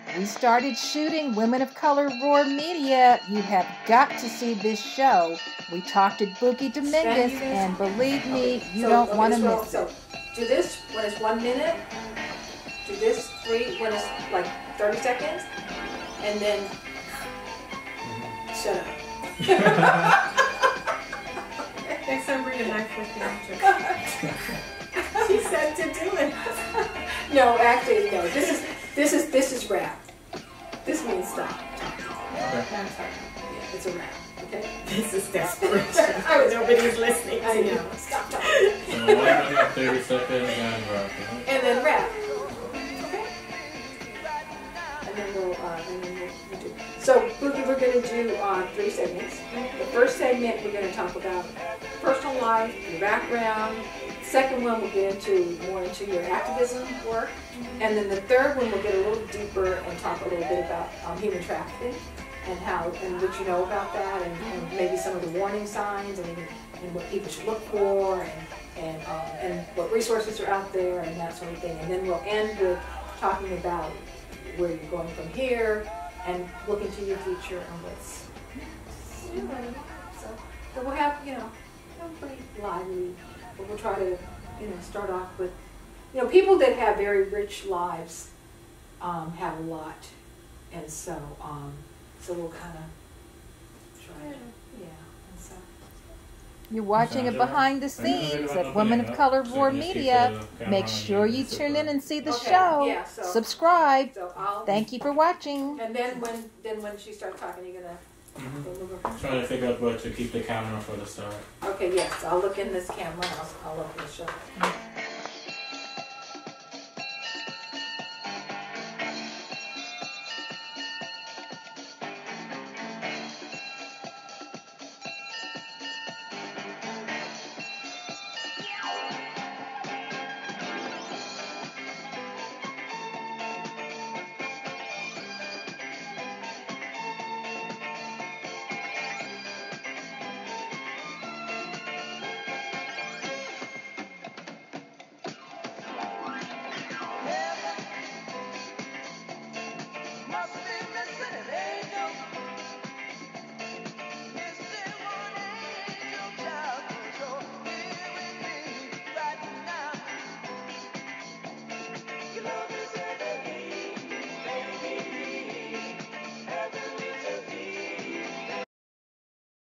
We started shooting Women of Color Roar Media. You have got to see this show. We talked to Boogie Dominguez, and believe me, you don't want to miss it. So do this when it's 1 minute. Do this 3 when it's like 30 seconds. And then shut up. Next time bring a knife with you. She said to do it. No, actually, no. This is rap. This means stop. Okay. Yeah, it's a rap. Okay. This is desperation. Nobody's listening. I know. Stop talking. So 1 minute, 30 seconds, and rap. And then rap. Okay. And then we'll do. So Boogie, we're going to do 3 segments. The first segment, we're going to talk about personal life, your background. Second one, we'll get more into your activism work. And then the third one, we'll get a little deeper and talk a little bit about human trafficking and what you know about that, and maybe some of the warning signs and what people should look for, and what resources are out there and that sort of thing. And then we'll end with talking about where you're going from here and looking to your future and what's so we'll have pretty lively. But we'll try to, start off with, people that have very rich lives have a lot, and so we'll kind of try, and so. You're watching it behind the scenes at Women of Color Roar Media. Make sure you tune in and see the show. Yeah, so, subscribe. So Thank you for watching. And then when she starts talking, you're gonna. Trying to figure out where to keep the camera for the start. Okay, yes, I'll look in this camera. I'll look in the show.